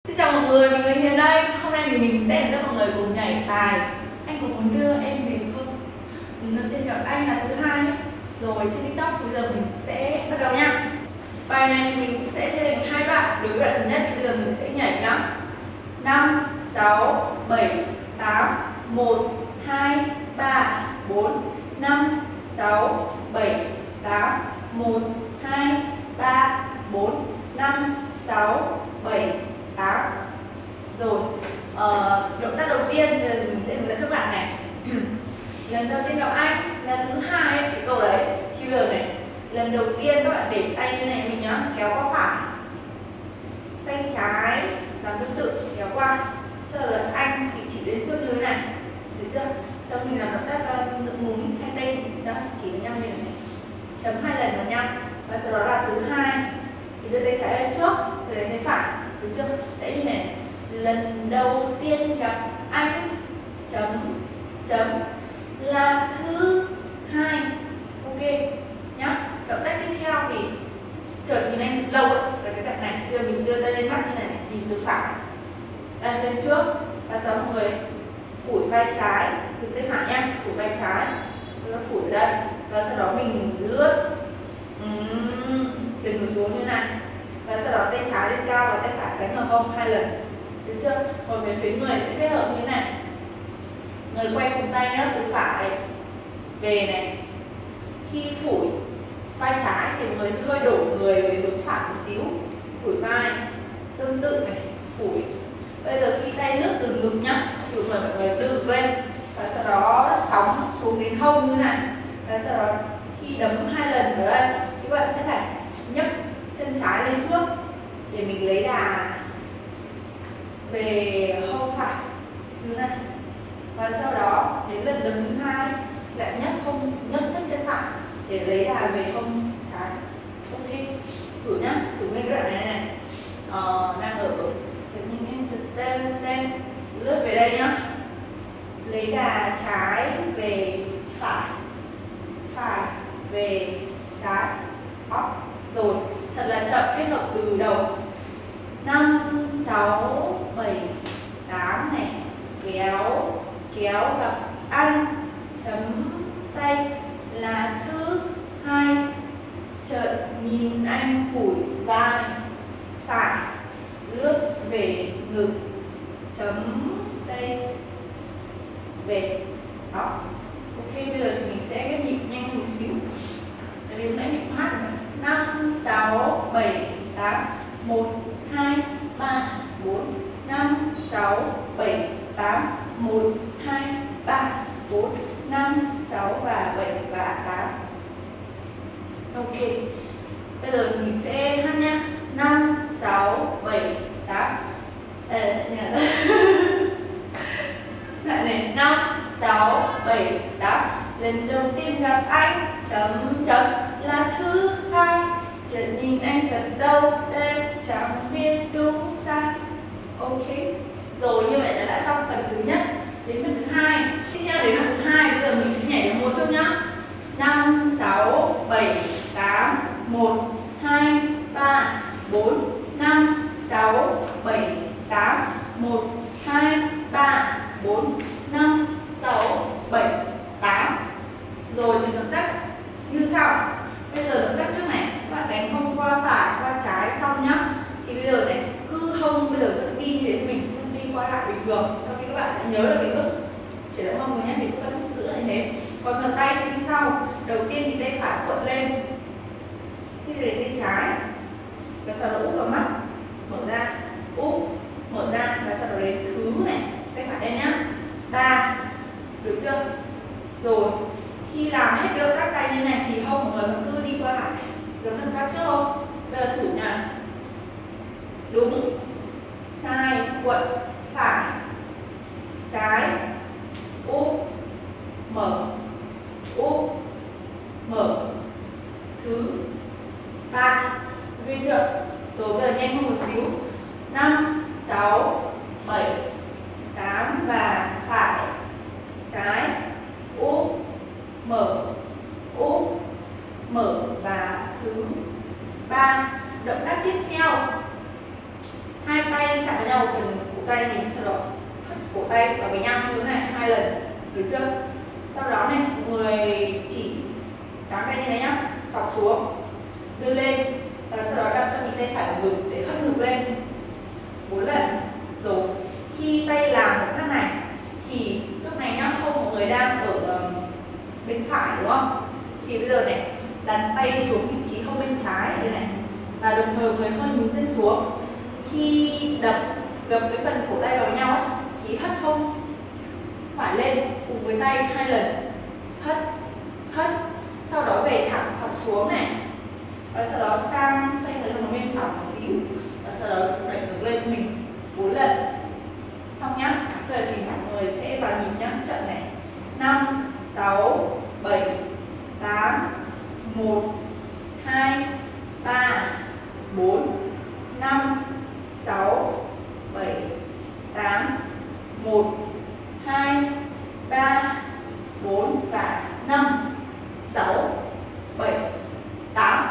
Xin chào mọi người, mình Hiền đây. Hôm nay mình sẽ dẫn mọi người cùng nhảy bài Anh có muốn đưa em về không? Mình đầu tiên gặp anh là thứ hai rồi trên TikTok. Bây giờ mình sẽ bắt đầu nha. Bài này mình cũng sẽ chia thành hai đoạn. Đối với đoạn thứ nhất thì bây giờ mình sẽ nhảy nhá. 5, 6, 7, 8, 1, 2, 3, 4, 5, 6, 7, 8, 1, 2, 3, 4, 5, 6, 7, 8. Rồi, động tác đầu tiên mình sẽ hướng dẫn các bạn này. Lần đầu tiên gặp anh là thứ hai ấy, cái câu đấy. Khi bây giờ này, lần đầu tiên các bạn để tay như này mình nhá, kéo qua phải, tay trái làm tương tự kéo qua. Sau đó anh thì chỉ đến trước như thế này, được chưa? Sau mình làm động tác tương tự múi hai tay đó chỉ với nhau như thế này, chấm hai lần vào nhau. Và sau đó là thứ hai thì đưa tay trái lên trước, rồi đến tay phải, được chưa? Đấy như này, lần đầu tiên gặp anh chấm chấm là thứ hai. Ok nhá. Động tác tiếp theo thì chợt nhìn anh lâu ấy, là cái đoạn này, đưa mình đưa tay lên mắt như này, nhìn từ phải đang lên trước, và sau mọi người phủi vai trái từ tay phải nha, phủi vai trái, rồi phủi ở đây, và sau đó mình lướt từng xuống như này, và sau đó tay trái lên cao và tay phải đánh vào hông hai lần, được chưa? Còn về phía người sẽ kết hợp như thế này, người quay cùng tay nhá, từ phải về này, khi phủi vai trái thì người sẽ hơi đổ người về hướng phải một xíu, phủi vai tương tự này, phủi. Bây giờ khi tay lướt từ ngực nhá, thì mọi người đưa ngực lên, và sau đó sóng xuống đến hông như thế này, và sau đó khi đấm hai lần ở đây các bạn sẽ phải nhấc chân trái lên trước để mình lấy đà về hông phải như thế này, và sau đó đến lần đấm thứ hai lại nhấc chân phải để lấy đà về hông trái. Ok, thử nhá, thử nguyên cái đoạn này này. Đang ở nhìn em thực tên lướt về đây nhá, lấy đà trái về phải, phải về trái, rồi thật là chậm, kết hợp từ đầu 5, 6, 7, 8 này, kéo gặp anh chấm tay là thứ hai, chợt nhìn anh phủi vai phải, lướt về ngực chấm tay về đó. Ok, bây giờ thì mình sẽ ghép nhịp nhanh một xíu. Tại vì nãy mình hát rồi. 5, 6, 7, 8, 1, 2, 3, 4, 5, 6, 7, 8, 1, 2, 3, 4, 5, 6 và 7 và 8. Ok, bây giờ mình sẽ hát nhá. 5, 6, 7, 8. Lại này, 5, 6, 7, 8. Lần đầu tiên gặp anh chấm chấm là thứ hai, chợt nhìn anh thật đâu em chẳng biết đúng sai. Ok, rồi như vậy là đã xong phần thứ nhất. Đến phần thứ hai, tiếp theo đến phần thứ hai, bây giờ mình sẽ nhảy đến một chút nhá. 5, 6, 7, 8, 1, 2, 3, 4, 5, 6, 7, 8, 1, 2, 3, 4, 5, 6, 7, 8. Rồi thì động tác như sau. Bây giờ động tác trước này, các bạn đánh hông qua phải, qua trái xong nhá. Thì bây giờ này, cứ hông bây giờ vẫn đi như thế, mình không đi qua lại bình thường. Sau khi các bạn đã nhớ được cái bước chuyển động hông rồi nhé, thì các bạn giữ lại như thế. Còn phần tay sẽ như sau. Đầu tiên thì tay phải cuộn lên, tiếp đến tay trái, và sau đó úp vào mắt, mở ra, úp, mở ra, và sau đó đến thứ này, tay phải lên nhá. 3, được chưa? Rồi khi làm hết cái động tác tay như này thì hông mọi người vẫn cứ đi qua lại giống động tác trước không? Bây giờ thử nha. Đúng, sai, cuộn, phải, trái, úp, mở, úp, mở, thứ, 3. Ghi chưa? Rồi bây giờ nhanh hơn một xíu. 5, 6, 7, 8 và phải, trái, úp, mở, úp, mở và thứ 3. Động tác tiếp theo, hai tay chạm vào nhau một tay mình, sau đó hất cổ tay vào với nhau như thế này 2 lần, được chưa? Sau đó này, mọi người chỉ dáng tay như này nhá, chọc xuống, đưa lên và sau đó đặt cho mình tay phải vào ngực để hất ngực lên 4 lần. Rồi khi tay làm động tác này thì lúc này nhá, hông mọi người đang ở bên phải đúng không? Thì bây giờ này, đặt tay xuống vị trí hông bên trái đây này, và đồng thời người hơi nhún chân xuống. Khi đập gập cái phần cổ tay vào nhau ấy, thì hất hông phải lên cùng với tay 2 lần, hất hất, sau đó về thẳng chọc xuống này, và sau đó sang xoay người sang một bên phải một xíu, và sau đó đẩy ngược lên cho mình 4 lần. Xong nhá. Bây giờ thì mọi người sẽ vào nhịp nhá, chậm này. 5 6 7 8 1 2 3 4 5 6 7 8 1 2 3 4 và 5 6 7 8.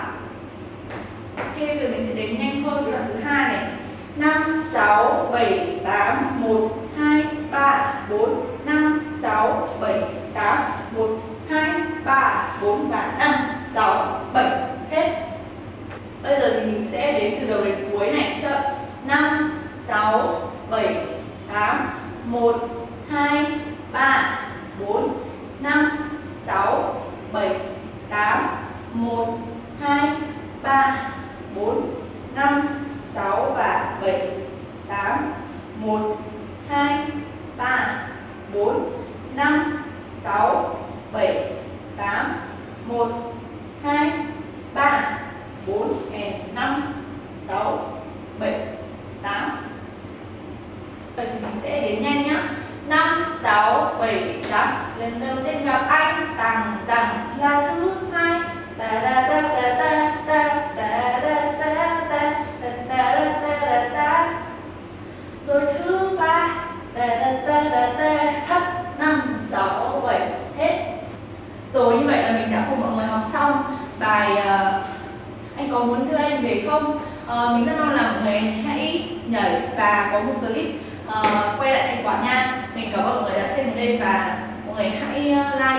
Ok, bây giờ mình sẽ đếm nhanh hơn cái đoạn thứ hai này. 5 6 7 8 1 2 3 4 5 6 7 8 1 2 3 4 và 5 6 7 hết. Bây giờ thì mình sẽ đếm từ đầu đến cuối này, chậm. 5 6 7 8 1 2 3 4 5 6 7 8 1 2 3 4 5 6 và 7 8 1 2 3 4 5 6 7 8 1 2 3 4 5 6 7 8. Vậy thì mình sẽ đếm nhanh nhá. 5 6 7 8. Lần đầu tiên gặp anh tằng tằng là thứ hai. Ta da ta ta ta ta ta da ta ta ta ta ta ta ta. Rồi thứ ba ta da ta ta ta hất 5 6 7 hết. Rồi như vậy là mình đã cùng mọi người học xong bài Anh Có Muốn Đưa Em Về Không. Mình rất mong là mọi người hãy nhảy và có một clip quay lại thành quả nha. Mình cảm ơn mọi người đã xem đến đây và mọi người hãy like